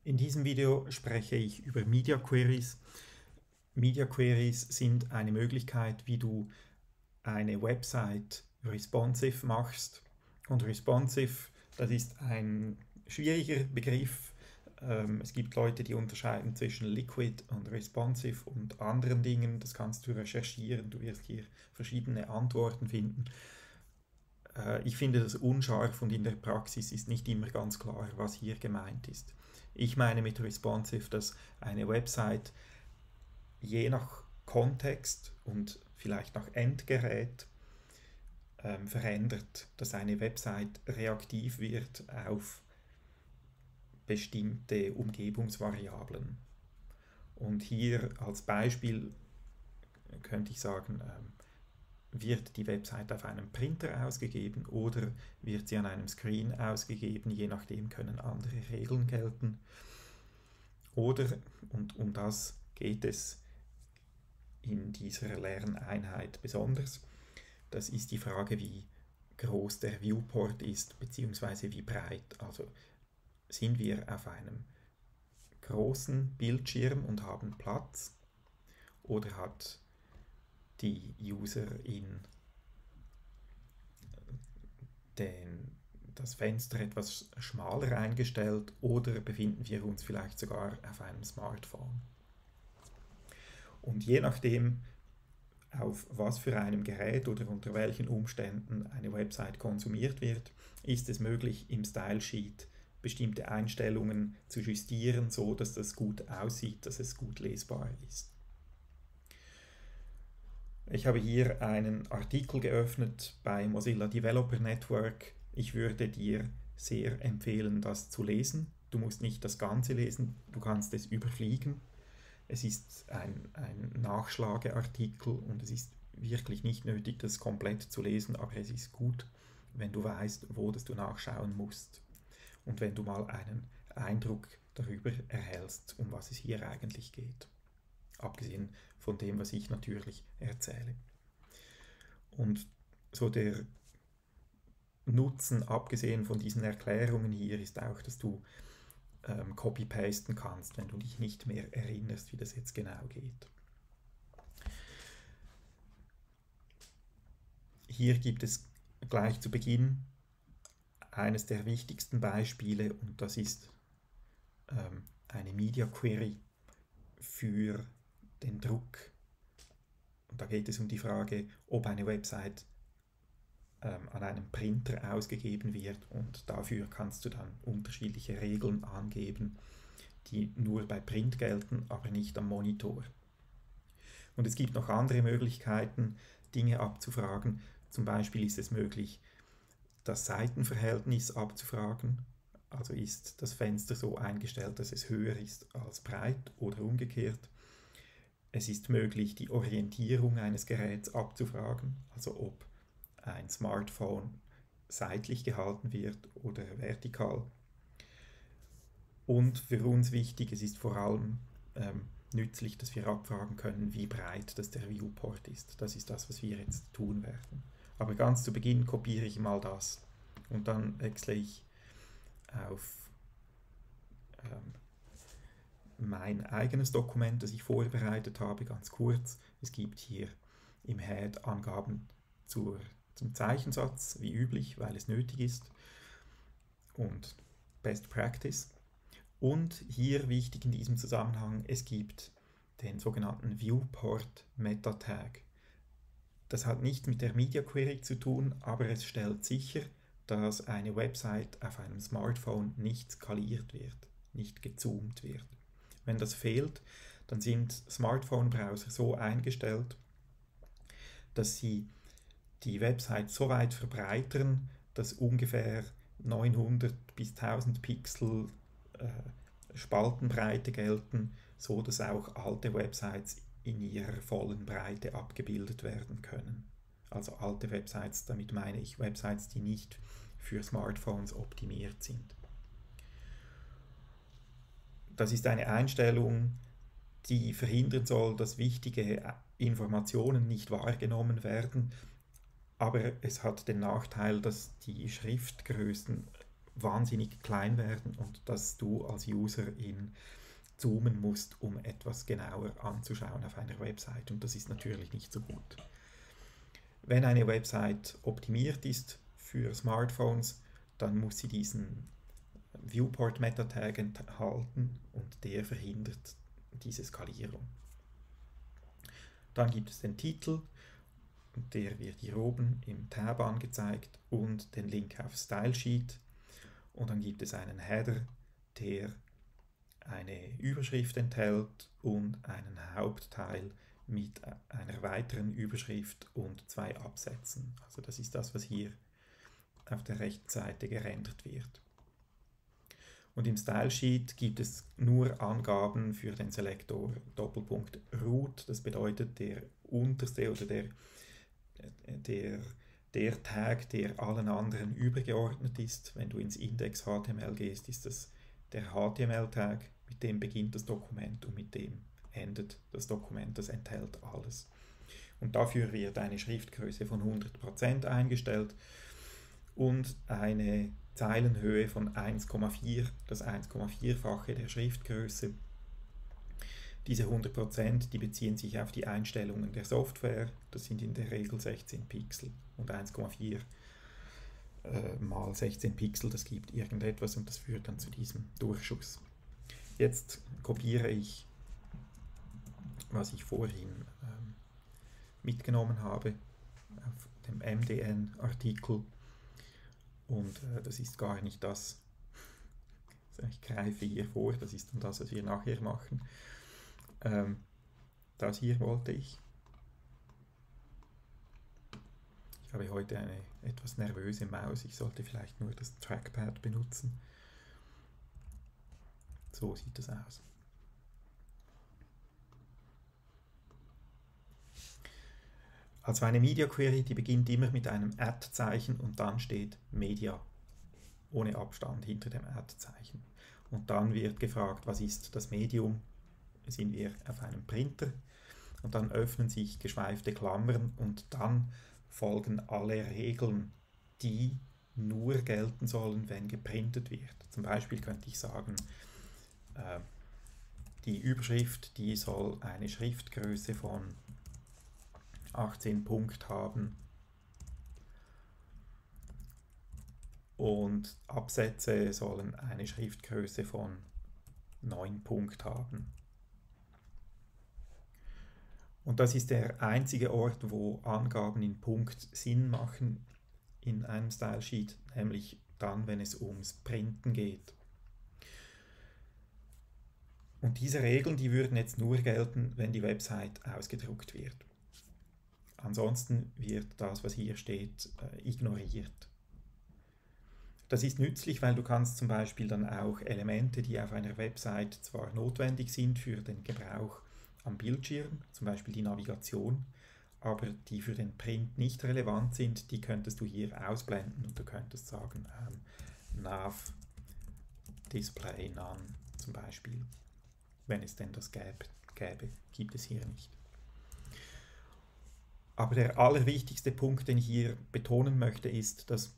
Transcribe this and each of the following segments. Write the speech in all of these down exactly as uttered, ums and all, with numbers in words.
In diesem Video spreche ich über Media Queries. Media Queries sind eine Möglichkeit, wie du eine Website responsive machst. Und responsive, das ist ein schwieriger Begriff. Es gibt Leute, die unterscheiden zwischen Liquid und Responsive und anderen Dingen. Das kannst du recherchieren, du wirst hier verschiedene Antworten finden. Ich finde das unscharf und in der Praxis ist nicht immer ganz klar, was hier gemeint ist. Ich meine mit responsive, dass eine Website je nach Kontext und vielleicht nach Endgerät ähm, verändert, dass eine Website reaktiv wird auf bestimmte Umgebungsvariablen. Und hier als Beispiel könnte ich sagen, ähm, wird die Website auf einem Printer ausgegeben oder wird sie an einem Screen ausgegeben, je nachdem können andere Regeln gelten. Oder, und um das geht es in dieser Lerneinheit besonders, das ist die Frage, wie groß der Viewport ist, beziehungsweise wie breit. Also sind wir auf einem großen Bildschirm und haben Platz oder hat die Userin den, das Fenster etwas schmaler eingestellt oder befinden wir uns vielleicht sogar auf einem Smartphone. Und je nachdem, auf was für einem Gerät oder unter welchen Umständen eine Website konsumiert wird, ist es möglich, im Style Sheet bestimmte Einstellungen zu justieren, so dass das gut aussieht, dass es gut lesbar ist. Ich habe hier einen Artikel geöffnet bei Mozilla Developer Network. Ich würde dir sehr empfehlen, das zu lesen. Du musst nicht das Ganze lesen, du kannst es überfliegen. Es ist ein, ein Nachschlageartikel und es ist wirklich nicht nötig, das komplett zu lesen, aber es ist gut, wenn du weißt, wo das du nachschauen musst und wenn du mal einen Eindruck darüber erhältst, um was es hier eigentlich geht. Abgesehen von dem, was ich natürlich erzähle. Und so der Nutzen, abgesehen von diesen Erklärungen hier, ist auch, dass du ähm, copy-pasten kannst, wenn du dich nicht mehr erinnerst, wie das jetzt genau geht. Hier gibt es gleich zu Beginn eines der wichtigsten Beispiele und das ist ähm, eine Media Query für den Druck. Und da geht es um die Frage, ob eine Website ähm, an einem Printer ausgegeben wird und dafür kannst du dann unterschiedliche Regeln angeben, die nur bei Print gelten, aber nicht am Monitor. Und es gibt noch andere Möglichkeiten, Dinge abzufragen. Zum Beispiel ist es möglich, das Seitenverhältnis abzufragen. Also ist das Fenster so eingestellt, dass es höher ist als breit oder umgekehrt. Es ist möglich, die Orientierung eines Geräts abzufragen, also ob ein Smartphone seitlich gehalten wird oder vertikal. Und für uns wichtig, es ist vor allem ähm, nützlich, dass wir abfragen können, wie breit das der Viewport ist. Das ist das, was wir jetzt tun werden. Aber ganz zu Beginn kopiere ich mal das und dann wechsle ich auf ähm, mein eigenes Dokument, das ich vorbereitet habe, ganz kurz. Es gibt hier im Head Angaben zur, zum Zeichensatz, wie üblich, weil es nötig ist, und Best Practice. Und hier wichtig in diesem Zusammenhang, es gibt den sogenannten Viewport Meta Tag. Das hat nicht mit der Media Query zu tun, aber es stellt sicher, dass eine Website auf einem Smartphone nicht skaliert wird, nicht gezoomt wird. Wenn das fehlt, dann sind Smartphone-Browser so eingestellt, dass sie die Website so weit verbreitern, dass ungefähr neunhundert bis tausend Pixel äh, Spaltenbreite gelten, so dass auch alte Websites in ihrer vollen Breite abgebildet werden können. Also alte Websites, damit meine ich Websites, die nicht für Smartphones optimiert sind. Das ist eine Einstellung, die verhindern soll, dass wichtige Informationen nicht wahrgenommen werden, aber es hat den Nachteil, dass die Schriftgrößen wahnsinnig klein werden und dass du als User in zoomen musst, um etwas genauer anzuschauen auf einer Website, und das ist natürlich nicht so gut. Wenn eine Website optimiert ist für Smartphones, dann muss sie diesen Viewport-Meta-Tag enthalten und der verhindert diese Skalierung. Dann gibt es den Titel, und der wird hier oben im Tab angezeigt, und den Link auf Stylesheet, und dann gibt es einen Header, der eine Überschrift enthält und einen Hauptteil mit einer weiteren Überschrift und zwei Absätzen. Also das ist das, was hier auf der rechten Seite gerendert wird. Und im Stylesheet gibt es nur Angaben für den Selektor Doppelpunkt Root. Das bedeutet der unterste oder der, der, der Tag, der allen anderen übergeordnet ist. Wenn du ins Index H T M L gehst, ist das der H T M L-Tag, mit dem beginnt das Dokument und mit dem endet das Dokument. Das enthält alles. Und dafür wird eine Schriftgröße von hundert Prozent eingestellt und eine Zeilenhöhe von eins Komma vier, das eins Komma vier-fache der Schriftgröße. Diese hundert Prozent, die beziehen sich auf die Einstellungen der Software. Das sind in der Regel sechzehn Pixel, und eins Komma vier äh, mal sechzehn Pixel, das gibt irgendetwas, und das führt dann zu diesem Durchschuss. Jetzt kopiere ich, was ich vorhin ähm, mitgenommen habe, auf dem M D N-Artikel. Und äh, das ist gar nicht das, ich greife hier vor, das ist dann das, was wir nachher machen. Ähm, das hier wollte ich. Ich habe heute eine etwas nervöse Maus, ich sollte vielleicht nur das Trackpad benutzen. So sieht das aus. Also eine Media Query, die beginnt immer mit einem Add-Zeichen und dann steht Media ohne Abstand hinter dem Add-Zeichen. Und dann wird gefragt, was ist das Medium? Sind wir auf einem Printer? Und dann öffnen sich geschweifte Klammern und dann folgen alle Regeln, die nur gelten sollen, wenn geprintet wird. Zum Beispiel könnte ich sagen, äh, die Überschrift, die soll eine Schriftgröße von achtzehn Punkt haben und Absätze sollen eine Schriftgröße von neun Punkt haben. Und das ist der einzige Ort, wo Angaben in Punkt Sinn machen in einem Stylesheet, nämlich dann, wenn es ums Printen geht. Und diese Regeln, die würden jetzt nur gelten, wenn die Website ausgedruckt wird. Ansonsten wird das, was hier steht, äh, ignoriert. Das ist nützlich, weil du kannst zum Beispiel dann auch Elemente, die auf einer Website zwar notwendig sind für den Gebrauch am Bildschirm, zum Beispiel die Navigation, aber die für den Print nicht relevant sind, die könntest du hier ausblenden und du könntest sagen, ähm, Nav Display None zum Beispiel, wenn es denn das gäbe, gäbe, gibt es hier nicht. Aber der allerwichtigste Punkt, den ich hier betonen möchte, ist, dass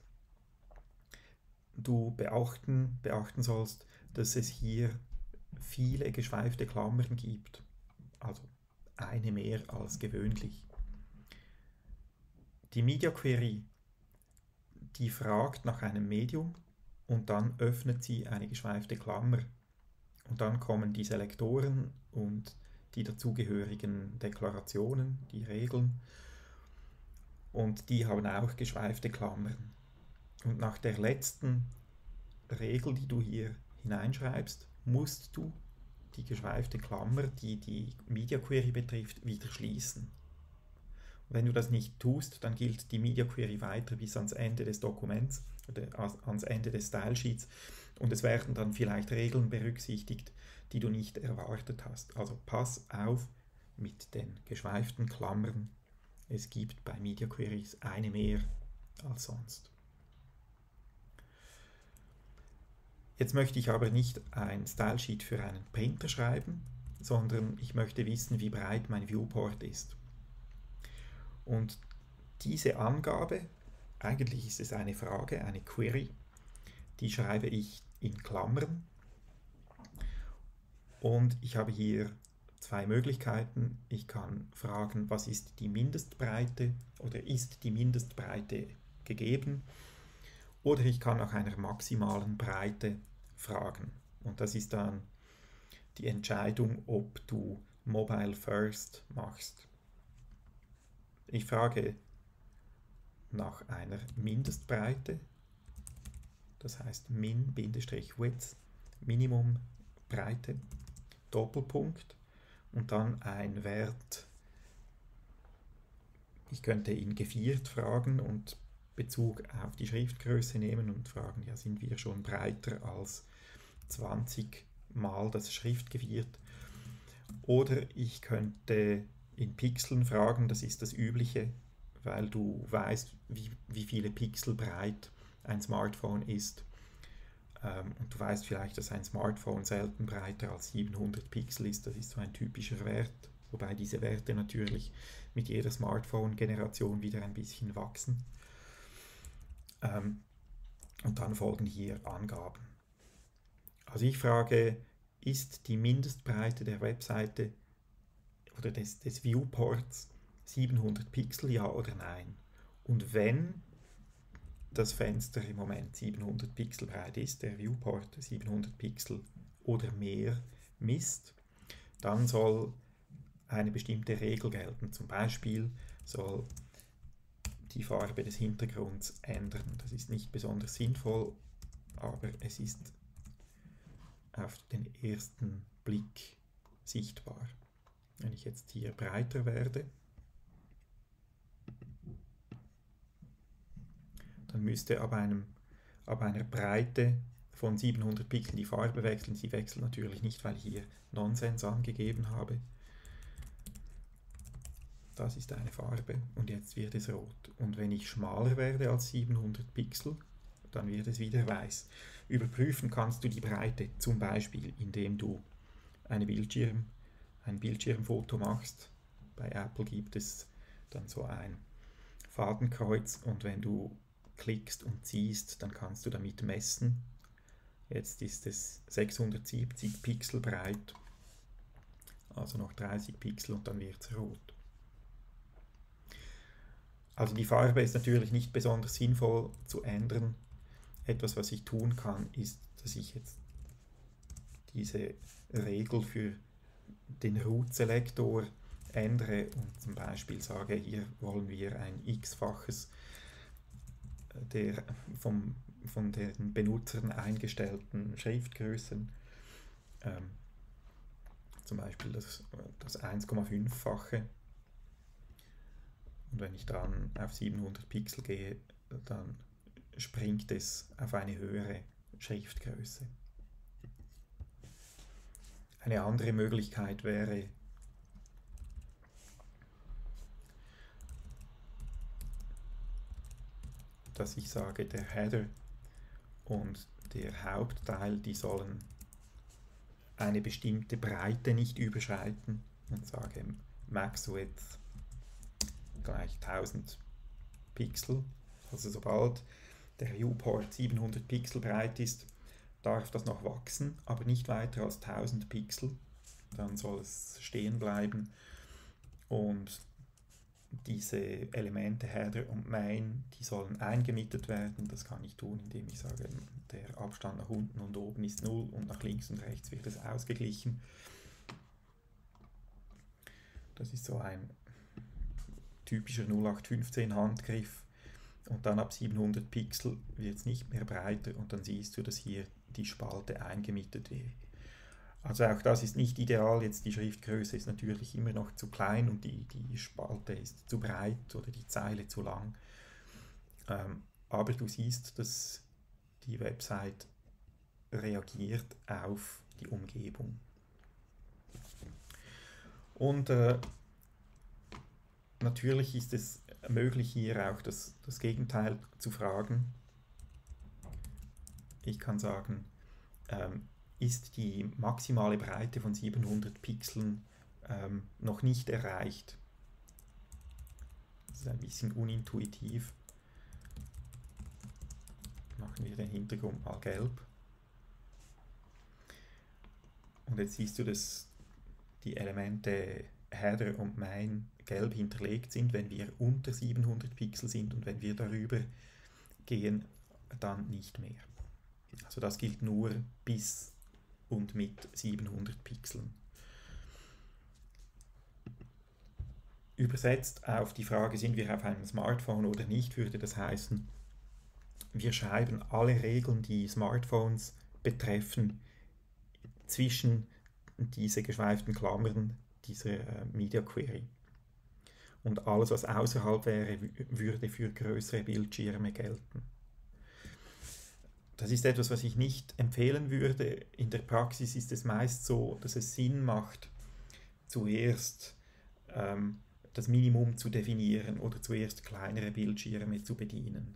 du beachten, beachten sollst, dass es hier viele geschweifte Klammern gibt. Also eine mehr als gewöhnlich. Die Media Query, die fragt nach einem Medium und dann öffnet sie eine geschweifte Klammer. Und dann kommen die Selektoren und die dazugehörigen Deklarationen, die Regeln. Und die haben auch geschweifte Klammern. Und nach der letzten Regel, die du hier hineinschreibst, musst du die geschweifte Klammer, die die Media Query betrifft, wieder schließen. Und wenn du das nicht tust, dann gilt die Media Query weiter bis ans Ende des Dokuments oder ans Ende des Stylesheets und es werden dann vielleicht Regeln berücksichtigt, die du nicht erwartet hast. Also pass auf mit den geschweiften Klammern. Es gibt bei Media Queries eine mehr als sonst. Jetzt möchte ich aber nicht ein Stylesheet für einen Printer schreiben, sondern ich möchte wissen, wie breit mein Viewport ist. Und diese Angabe, eigentlich ist es eine Frage, eine Query, Die schreibe ich in Klammern. Und ich habe hier zwei Möglichkeiten. Ich kann fragen, was ist die Mindestbreite oder ist die Mindestbreite gegeben? Oder ich kann nach einer maximalen Breite fragen. Und das ist dann die Entscheidung, ob du Mobile First machst. Ich frage nach einer Mindestbreite, das heißt min-width, Minimum Breite, Doppelpunkt und dann ein Wert. Ich könnte ihn geviert fragen und Bezug auf die Schriftgröße nehmen und fragen, ja, sind wir schon breiter als zwanzig mal das Schriftgeviert? Oder ich könnte in Pixeln fragen, das ist das Übliche, weil du weißt, wie, wie viele Pixel breit ein Smartphone ist. Ähm, und du weißt vielleicht, dass ein Smartphone selten breiter als siebenhundert Pixel ist. Das ist so ein typischer Wert, wobei diese Werte natürlich mit jeder Smartphone-Generation wieder ein bisschen wachsen. Ähm, und dann folgen hier Angaben. Also ich frage, ist die Mindestbreite der Webseite oder des, des Viewports siebenhundert Pixel, ja oder nein? Und wenn das Fenster im Moment siebenhundert Pixel breit ist, der Viewport siebenhundert Pixel oder mehr misst, dann soll eine bestimmte Regel gelten. Zum Beispiel soll die Farbe des Hintergrunds ändern. Das ist nicht besonders sinnvoll, aber es ist auf den ersten Blick sichtbar. Wenn ich jetzt hier breiter werde, dann müsste ab, einem, ab einer Breite von siebenhundert Pixel die Farbe wechseln. Sie wechselt natürlich nicht, weil ich hier Nonsens angegeben habe. Das ist eine Farbe und jetzt wird es rot. Und wenn ich schmaler werde als siebenhundert Pixel, dann wird es wieder weiß. Überprüfen kannst du die Breite zum Beispiel, indem du eine Bildschirm, ein Bildschirmfoto machst. Bei Apple gibt es dann so ein Fadenkreuz und wenn du klickst und ziehst, dann kannst du damit messen. Jetzt ist es sechshundertsiebzig Pixel breit, also noch dreißig Pixel und dann wird es rot. Also die Farbe ist natürlich nicht besonders sinnvoll zu ändern. Etwas, was ich tun kann, ist, dass ich jetzt diese Regel für den Root-Selektor ändere und zum Beispiel sage, hier wollen wir ein x-faches der vom, von den Benutzern eingestellten Schriftgrößen, ähm, zum Beispiel das, das eins Komma fünf-fache. Und wenn ich dann auf siebenhundert Pixel gehe, dann springt es auf eine höhere Schriftgröße. Eine andere Möglichkeit wäre, dass ich sage, der Header und der Hauptteil, die sollen eine bestimmte Breite nicht überschreiten und sage Max Width gleich tausend Pixel. Also sobald der Viewport siebenhundert Pixel breit ist, darf das noch wachsen, aber nicht weiter als tausend Pixel. Dann soll es stehen bleiben und diese Elemente Header und Main, die sollen eingemietet werden. Das kann ich tun, indem ich sage, der Abstand nach unten und oben ist null und nach links und rechts wird es ausgeglichen. Das ist so ein typischer null acht fünfzehn Handgriff. Und dann ab siebenhundert Pixel wird es nicht mehr breiter und dann siehst du, dass hier die Spalte eingemietet wird. Also auch das ist nicht ideal, jetzt die Schriftgröße ist natürlich immer noch zu klein und die, die Spalte ist zu breit oder die Zeile zu lang. Ähm, aber du siehst, dass die Website reagiert auf die Umgebung. Und äh, natürlich ist es möglich, hier auch das, das Gegenteil zu fragen. Ich kann sagen, ähm, ist die maximale Breite von siebenhundert Pixeln ähm, noch nicht erreicht. Das ist ein bisschen unintuitiv. Machen wir den Hintergrund mal gelb. Und jetzt siehst du, dass die Elemente Header und Main gelb hinterlegt sind, wenn wir unter siebenhundert Pixel sind, und wenn wir darüber gehen, dann nicht mehr. Also das gilt nur bis und mit siebenhundert Pixeln. Übersetzt auf die Frage, sind wir auf einem Smartphone oder nicht, würde das heißen, wir schreiben alle Regeln, die Smartphones betreffen, zwischen diese geschweiften Klammern dieser äh, Media Query. Und alles, was außerhalb wäre, würde für größere Bildschirme gelten. Das ist etwas, was ich nicht empfehlen würde. In der Praxis ist es meist so, dass es Sinn macht, zuerst ähm, das Minimum zu definieren oder zuerst kleinere Bildschirme zu bedienen.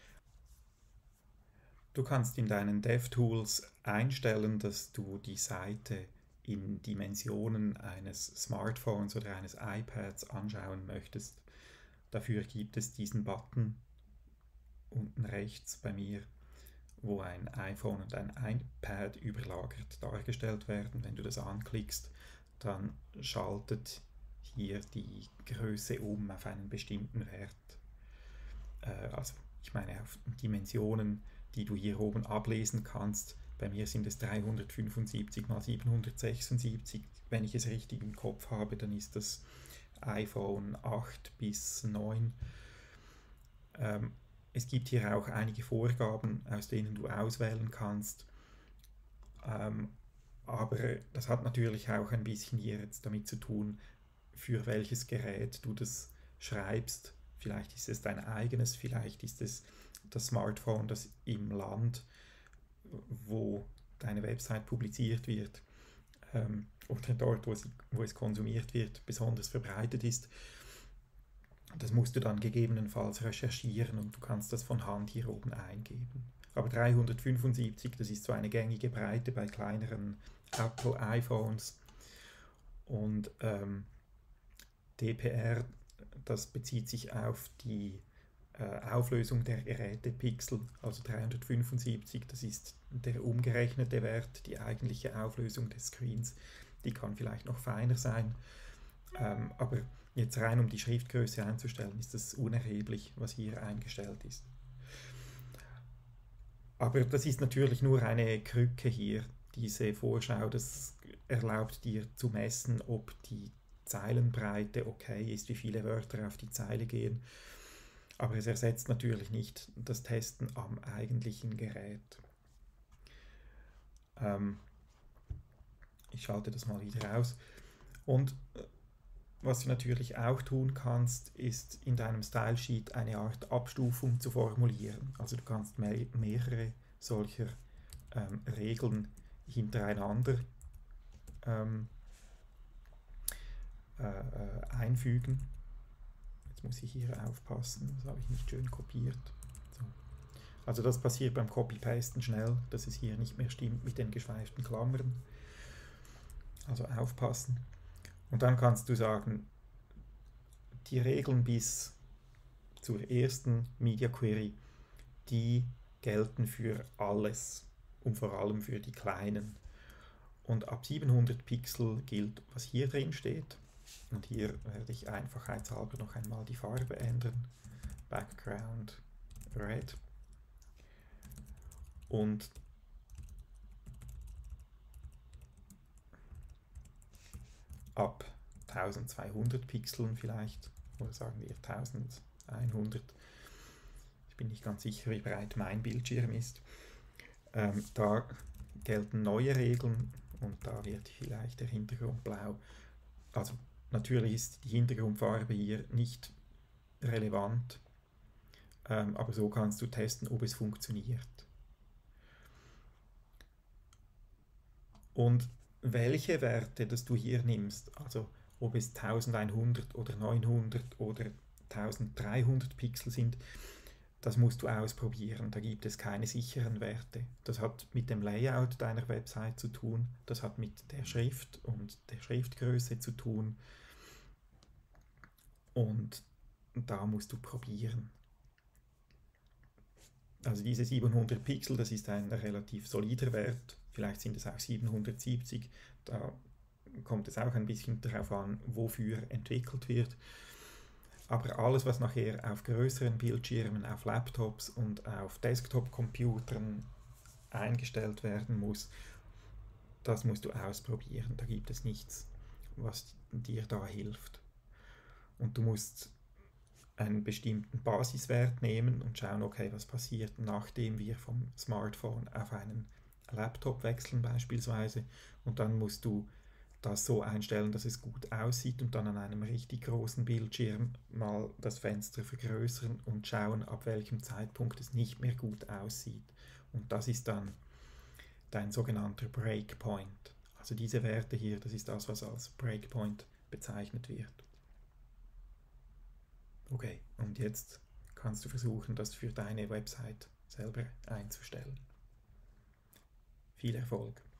Du kannst in deinen DevTools einstellen, dass du die Seite in Dimensionen eines Smartphones oder eines iPads anschauen möchtest. Dafür gibt es diesen Button unten rechts bei mir, wo ein iPhone und ein iPad überlagert dargestellt werden. Wenn du das anklickst, dann schaltet hier die Größe um auf einen bestimmten Wert. Äh, also ich meine auf Dimensionen, die du hier oben ablesen kannst. Bei mir sind es dreihundertfünfundsiebzig mal siebenhundertsechsundsiebzig. Wenn ich es richtig im Kopf habe, dann ist das iPhone acht bis neun. Ähm, es gibt hier auch einige Vorgaben, aus denen du auswählen kannst. Ähm, aber das hat natürlich auch ein bisschen hier jetzt damit zu tun, für welches Gerät du das schreibst. Vielleicht ist es dein eigenes, vielleicht ist es das Smartphone, das im Land, wo deine Website publiziert wird, ähm, oder dort, wo, sie, wo es konsumiert wird, besonders verbreitet ist. Das musst du dann gegebenenfalls recherchieren und du kannst das von Hand hier oben eingeben. Aber dreihundertfünfundsiebzig, das ist so eine gängige Breite bei kleineren Apple iPhones. Und ähm, D P R, das bezieht sich auf die äh, Auflösung der Gerätepixel, also dreihundertfünfundsiebzig, das ist der umgerechnete Wert, die eigentliche Auflösung des Screens. Die kann vielleicht noch feiner sein, ähm, aber jetzt rein um die Schriftgröße einzustellen, ist das unerheblich, was hier eingestellt ist. Aber das ist natürlich nur eine Krücke hier, diese Vorschau, das erlaubt dir zu messen, ob die Zeilenbreite okay ist, wie viele Wörter auf die Zeile gehen. Aber es ersetzt natürlich nicht das Testen am eigentlichen Gerät. Ähm, ich schalte das mal wieder aus. Und was du natürlich auch tun kannst, ist in deinem Style Sheet eine Art Abstufung zu formulieren. Also du kannst me mehrere solcher ähm, Regeln hintereinander ähm, äh, äh, einfügen. Jetzt muss ich hier aufpassen, das habe ich nicht schön kopiert. So. Also das passiert beim Copy-Pasten schnell, dass es hier nicht mehr stimmt mit den geschweiften Klammern. Also aufpassen. Und dann kannst du sagen, die Regeln bis zur ersten Media Query, die gelten für alles und vor allem für die kleinen. Und ab siebenhundert Pixel gilt, was hier drin steht. Und hier werde ich einfachheitshalber noch einmal die Farbe ändern. Background Red. Und ab eintausendzweihundert Pixeln vielleicht, oder sagen wir eintausendeinhundert, ich bin nicht ganz sicher, wie breit mein Bildschirm ist, ähm, da gelten neue Regeln und da wird vielleicht der Hintergrund blau. Also natürlich ist die Hintergrundfarbe hier nicht relevant, ähm, aber so kannst du testen, ob es funktioniert. Und welche Werte, dass du hier nimmst, also ob es eintausendeinhundert oder neunhundert oder eintausenddreihundert Pixel sind, das musst du ausprobieren. Da gibt es keine sicheren Werte. Das hat mit dem Layout deiner Website zu tun, das hat mit der Schrift und der Schriftgröße zu tun und da musst du probieren. Also diese siebenhundert Pixel, das ist ein relativ solider Wert, vielleicht sind es auch siebenhundertsiebzig, da kommt es auch ein bisschen darauf an, wofür entwickelt wird. Aber alles, was nachher auf größeren Bildschirmen, auf Laptops und auf Desktop-Computern eingestellt werden muss, das musst du ausprobieren. Da gibt es nichts, was dir da hilft. Und du musst einen bestimmten Basiswert nehmen und schauen, okay, was passiert, nachdem wir vom Smartphone auf einen Laptop wechseln beispielsweise. Und dann musst du das so einstellen, dass es gut aussieht und dann an einem richtig großen Bildschirm mal das Fenster vergrößern und schauen, ab welchem Zeitpunkt es nicht mehr gut aussieht. Und das ist dann dein sogenannter Breakpoint. Also diese Werte hier, das ist das, was als Breakpoint bezeichnet wird. Okay, und jetzt kannst du versuchen, das für deine Website selber einzustellen. Viel Erfolg!